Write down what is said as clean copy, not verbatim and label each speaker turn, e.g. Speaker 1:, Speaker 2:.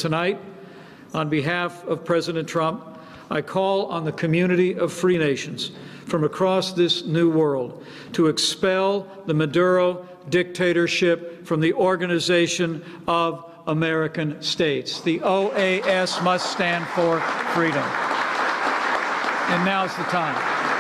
Speaker 1: Tonight, on behalf of President Trump, I call on the community of free nations from across this new world to expel the Maduro dictatorship from the Organization of American States. The OAS must stand for freedom. And now's the time.